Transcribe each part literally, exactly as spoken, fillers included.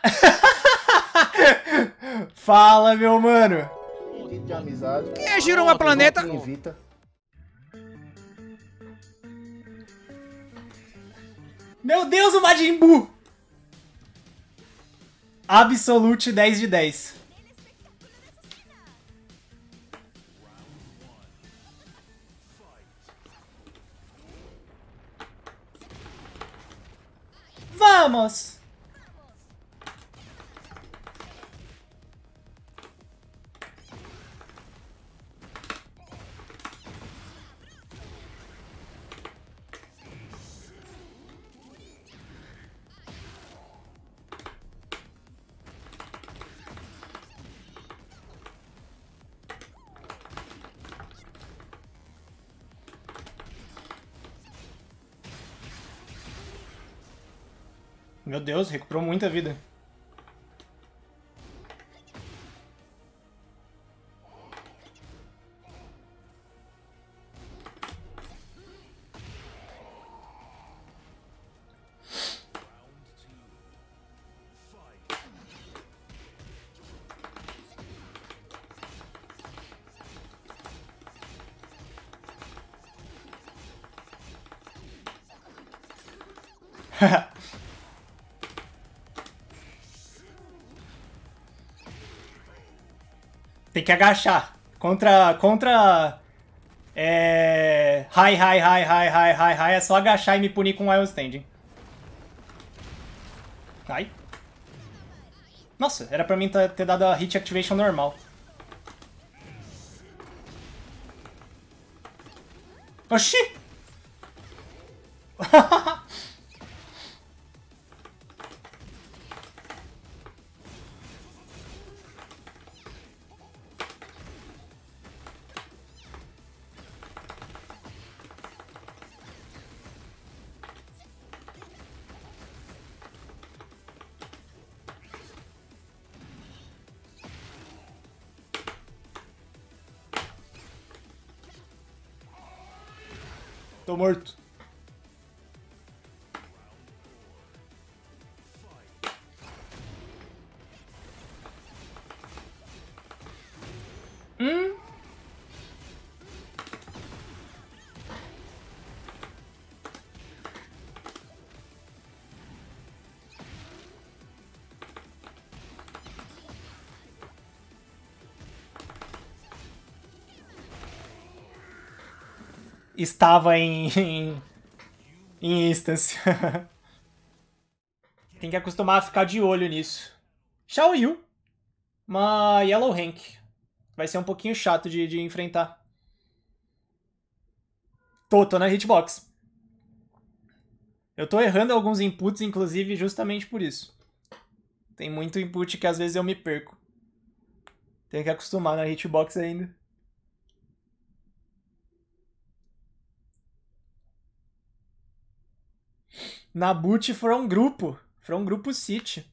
Fala, meu mano. De amizade. Quem é Giro uma planeta? Invita. Meu Deus, o Majin Buu. Absolute dez de dez. Vamos! Meu Deus, recuperou muita vida. Tem que agachar. Contra... Contra... É... High, high, high, high, high, high, high. É só agachar e me punir com Wild Standing. Ai. Nossa, era pra mim ter dado a Hit Activation normal. Oxi! Tô morto. Hum? Estava em, em, em instance. Tem que acostumar a ficar de olho nisso. Xiao Yu. Uma Yellow Hank. Vai ser um pouquinho chato de, de enfrentar. Tô, tô na hitbox. Eu tô errando alguns inputs, inclusive, justamente por isso. Tem muito input que às vezes eu me perco. Tem que acostumar na hitbox ainda. Na boot from grupo. From grupo City.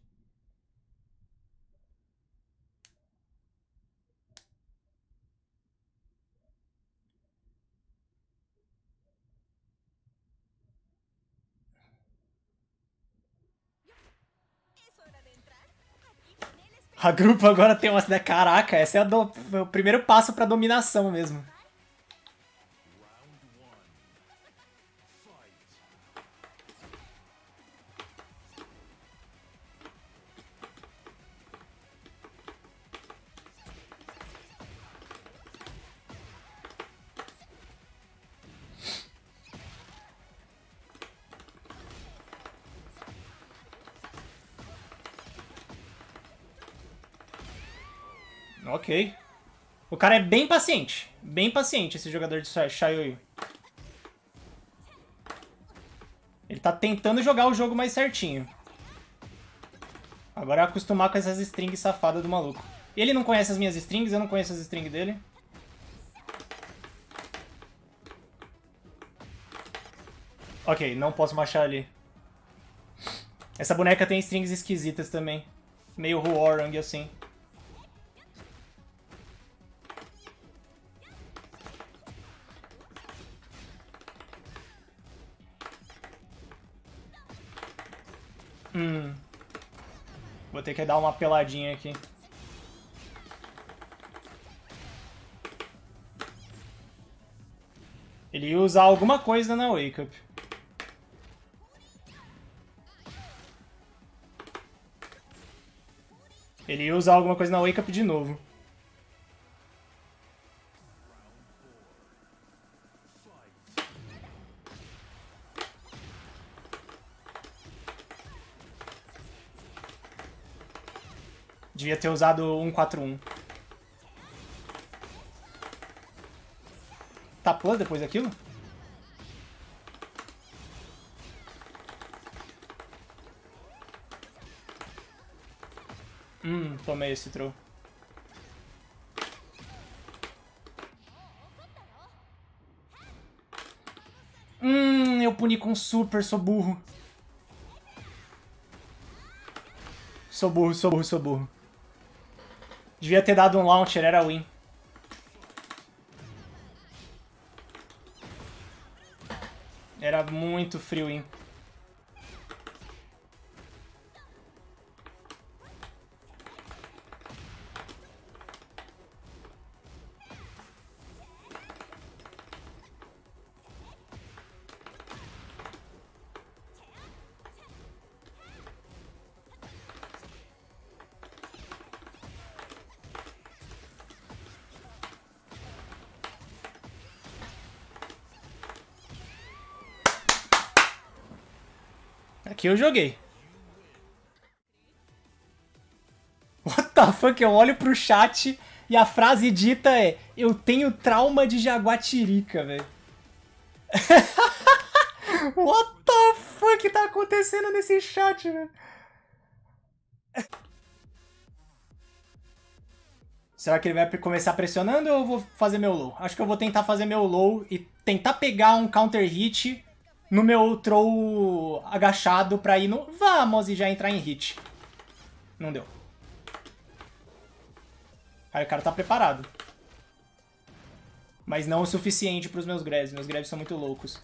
A grupo agora tem uma... Caraca, essa é a do... o primeiro passo pra dominação mesmo. Ok. O cara é bem paciente. Bem paciente, esse jogador de Xiaoyu. Ele tá tentando jogar o jogo mais certinho. Agora é acostumar com essas strings safadas do maluco. Ele não conhece as minhas strings, eu não conheço as strings dele. Ok, não posso marchar ali. Essa boneca tem strings esquisitas também. Meio Huorang assim. Hum. Vou ter que dar uma peladinha aqui. Ele ia usar alguma coisa na Wake Up. Ele ia usar alguma coisa na Wake Up de novo. Devia ter usado um quatro um. Tá plus depois daquilo? Hum, tomei esse throw. Hum, eu puni com super, sou burro. Sou burro, sou burro, sou burro. Devia ter dado um launcher, era win. Era muito frio, hein? Aqui eu joguei. What the fuck? Eu olho pro chat e a frase dita é: eu tenho trauma de jaguatirica, velho. What the fuck tá acontecendo nesse chat, velho? Será que ele vai começar pressionando ou eu vou fazer meu low? Acho que eu vou tentar fazer meu low e tentar pegar um counter hit no meu throw agachado pra ir no vamos e já entrar em hit. Não deu. Aí o cara tá preparado. Mas não o suficiente pros meus grabs. Meus grabs são muito loucos.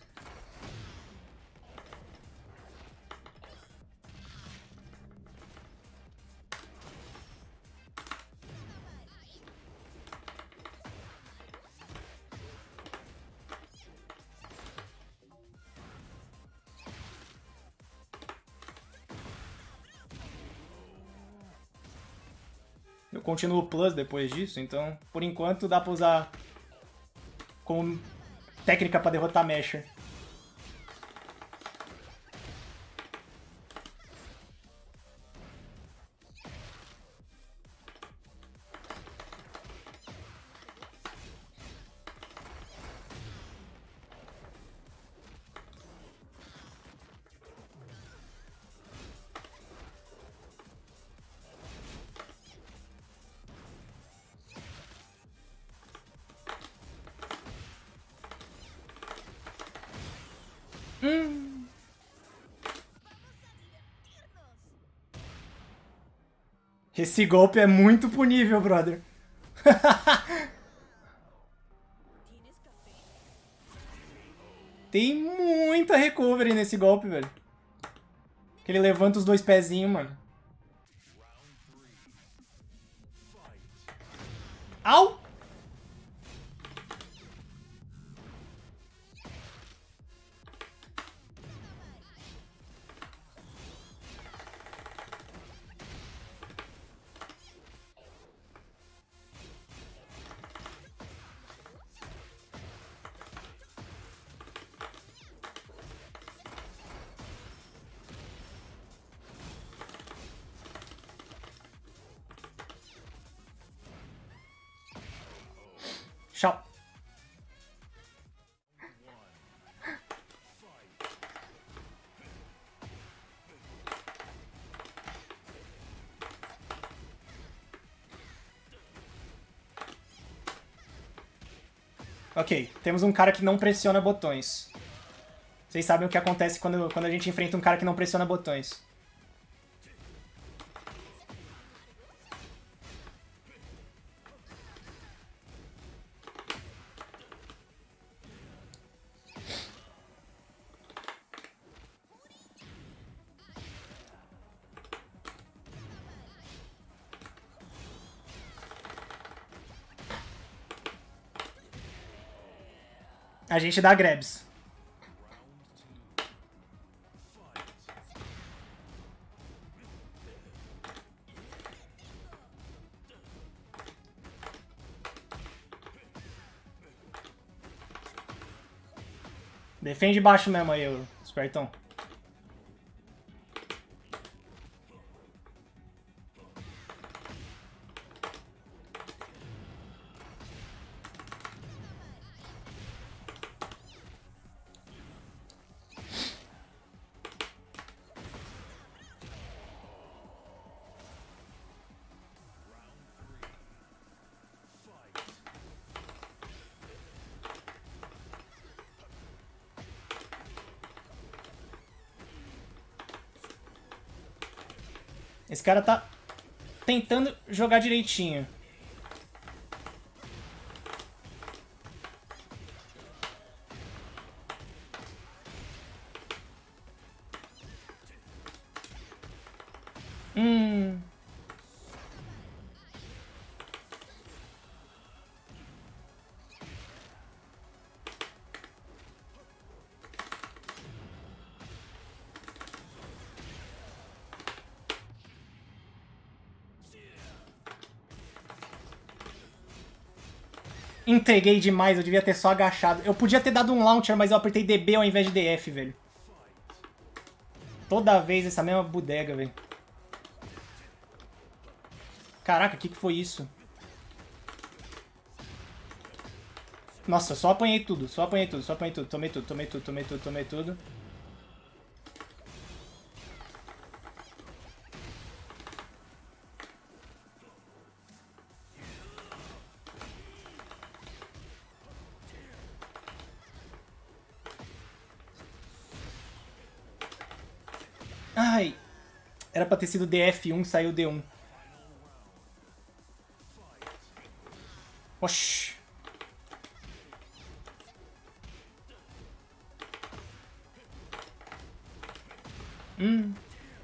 Eu continuo plus depois disso, então por enquanto dá pra usar como técnica pra derrotar Masher. Hum. Esse golpe é muito punível, brother. Tem muita recovery nesse golpe, velho. Que ele levanta os dois pezinhos, mano. Au! Tchau. Ok, temos um cara que não pressiona botões. Vocês sabem o que acontece quando, quando a gente enfrenta um cara que não pressiona botões. A gente dá grabs. Defende baixo mesmo aí, o espertão. Esse cara tá tentando jogar direitinho. Hum. Entreguei demais, eu devia ter só agachado. Eu podia ter dado um launcher, mas eu apertei D B ao invés de D F, velho. Toda vez essa mesma bodega, velho. Caraca, o que que foi isso? Nossa, só apanhei tudo, só apanhei tudo, só apanhei tudo. Tomei tudo, tomei tudo, tomei tudo, tomei tudo. Ai, era pra ter sido D F um, saiu D um. Oxi. Hum.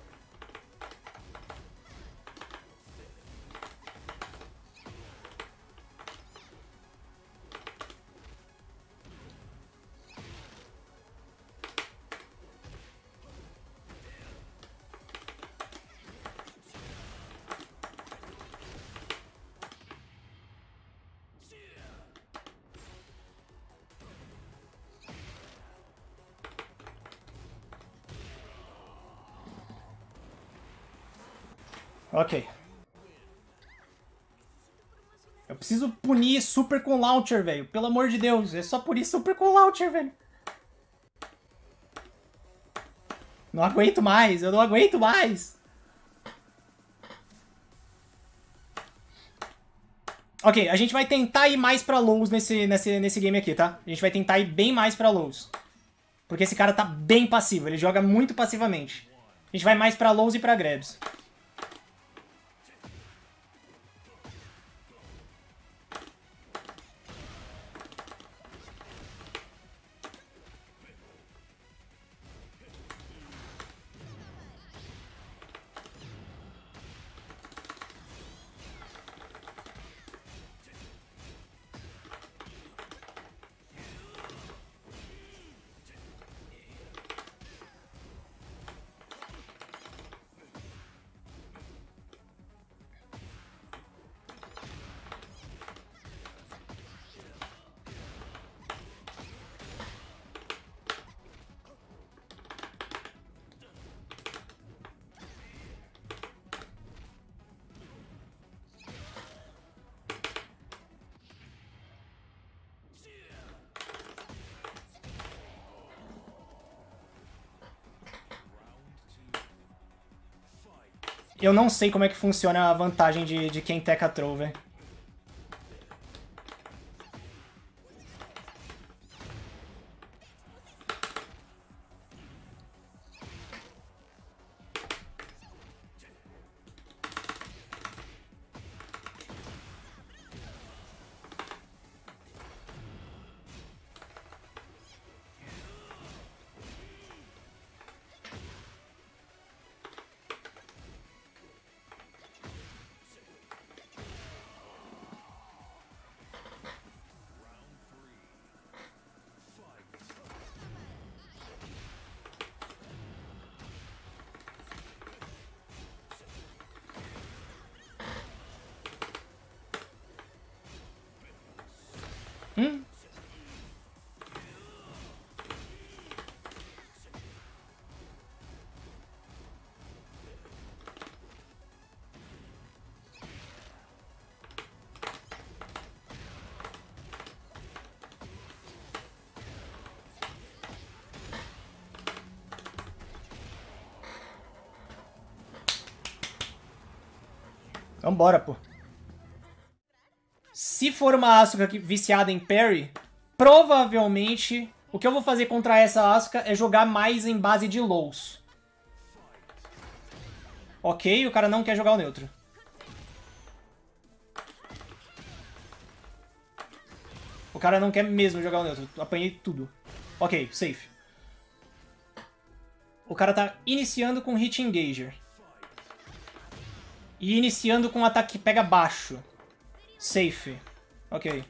Ok. Eu preciso punir super com launcher, velho. Pelo amor de Deus. É só punir super com launcher, velho. Não aguento mais. Eu não aguento mais. Ok, a gente vai tentar ir mais pra lows nesse, nesse, nesse game aqui, tá? A gente vai tentar ir bem mais pra lows. Porque esse cara tá bem passivo. Ele joga muito passivamente. A gente vai mais pra lows e pra grabs. Eu não sei como é que funciona a vantagem de, de quem teca troll, velho. Hum? Vambora, pô. Se for uma Asuka viciada em parry, provavelmente o que eu vou fazer contra essa Asuka é jogar mais em base de lows. Ok, o cara não quer jogar o neutro. O cara não quer mesmo jogar o neutro. Apanhei tudo. Ok, safe. O cara tá iniciando com Hit Engager. E iniciando com um ataque que pega baixo. Safe. Ok.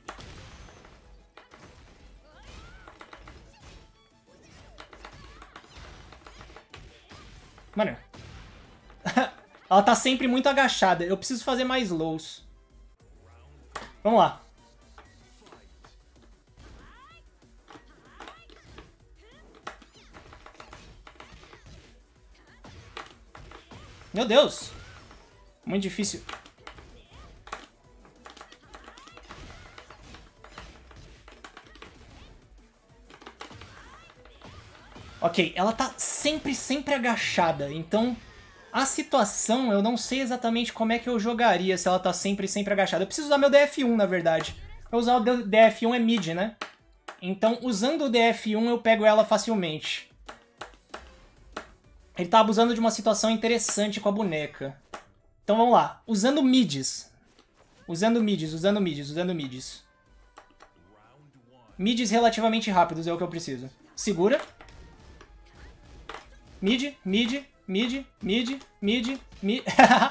Mano. Ela tá sempre muito agachada. Eu preciso fazer mais lows. Vamos lá. Meu Deus. Muito difícil. Ok, ela tá sempre, sempre agachada. Então, a situação, eu não sei exatamente como é que eu jogaria se ela tá sempre, sempre agachada. Eu preciso usar meu D F um, na verdade. Eu usar o D F um é mid, né? Então, usando o D F um, eu pego ela facilmente. Ele tá abusando de uma situação interessante com a boneca. Então vamos lá. Usando mids. Usando mids, usando mids, usando mids. Mids relativamente rápidos é o que eu preciso. Segura. Mid, mid, mid, mid, mid, mid.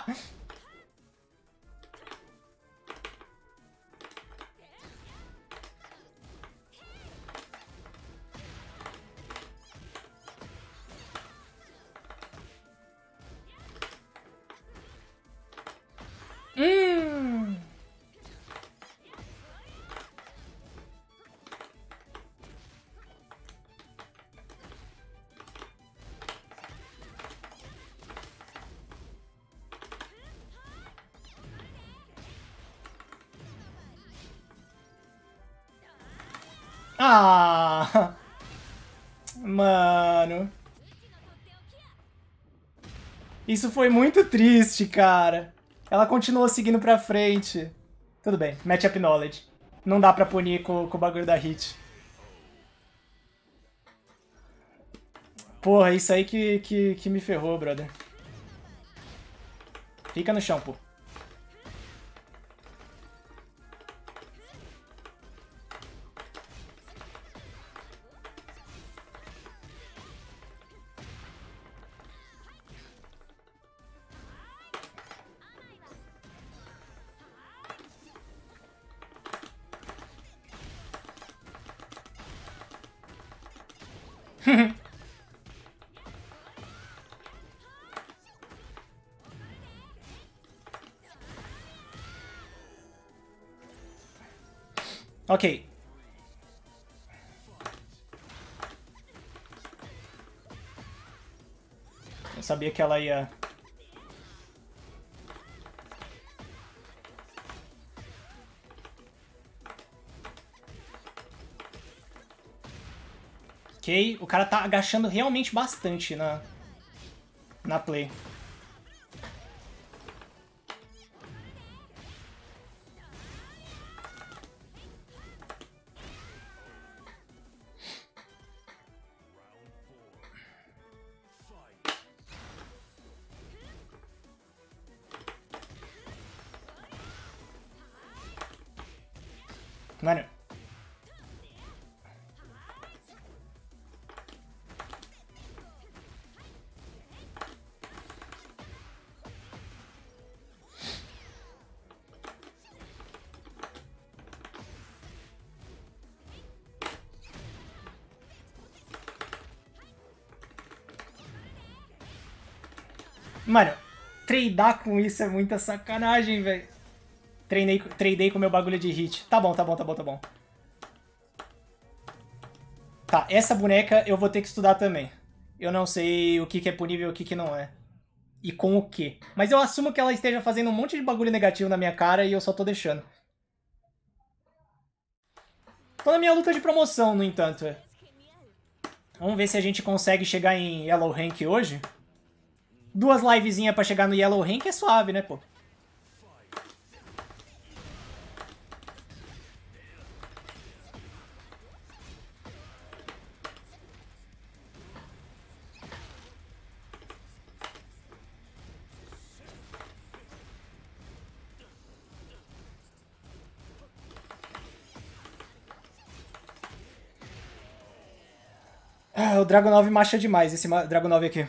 Hum. Ah! Mano. Isso foi muito triste, cara. Ela continuou seguindo pra frente. Tudo bem, matchup knowledge. Não dá pra punir com, com o bagulho da hit. Porra, isso aí que, que, que me ferrou, brother. Fica no chão, pô. Ok. Eu sabia que ela ia... Ok, o cara tá agachando realmente bastante na, na play. Mano. Mano, tradear com isso é muita sacanagem, velho. Treinei, tradei com meu bagulho de hit. Tá bom, tá bom, tá bom, tá bom. Tá, essa boneca eu vou ter que estudar também. Eu não sei o que, que é punível e o que, que não é. E com o quê. Mas eu assumo que ela esteja fazendo um monte de bagulho negativo na minha cara e eu só tô deixando. Tô na minha luta de promoção, no entanto. É. Vamos ver se a gente consegue chegar em Yellow Rank hoje. Duas livezinhas pra chegar no Yellow Rank é suave, né, pô? Ah, o Dragunov macha demais, esse Dragunov aqui.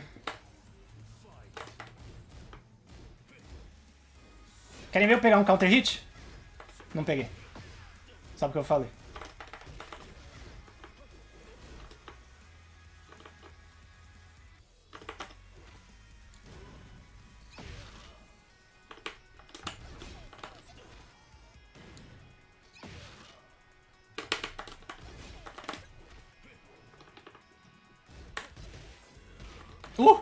Querem ver eu pegar um counter hit? Não peguei. Só porque eu falei. Uh!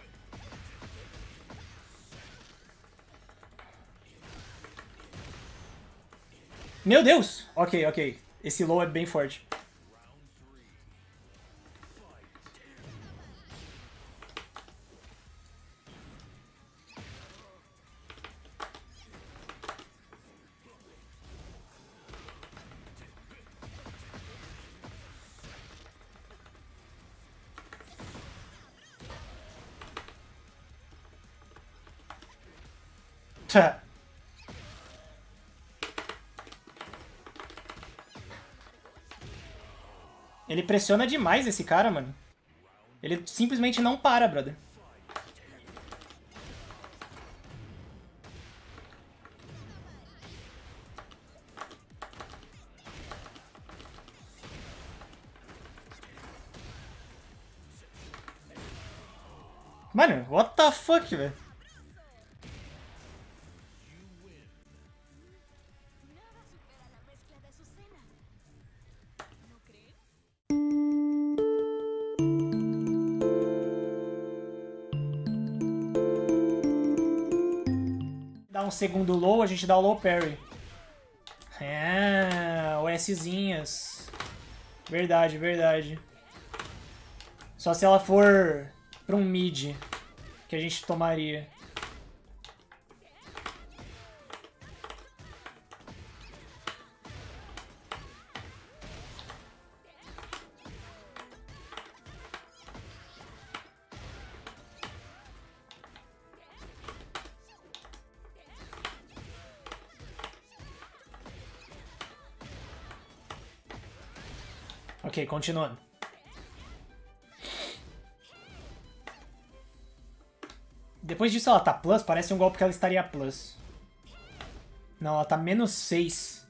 Meu Deus! Ok, ok. Esse low é bem forte. Tchá. Ele pressiona demais esse cara, mano. Ele simplesmente não para, brother. Mano, what the fuck, velho? Dá um segundo low, a gente dá o low parry. Ah, O Szinhas. Verdade, verdade. Só se ela for pra um mid que a gente tomaria. Ok, continuando. Depois disso ela tá plus, parece um golpe que ela estaria plus. Não, ela tá menos seis.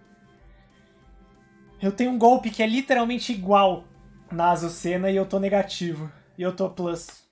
Eu tenho um golpe que é literalmente igual na Azucena e eu tô negativo. E eu tô plus.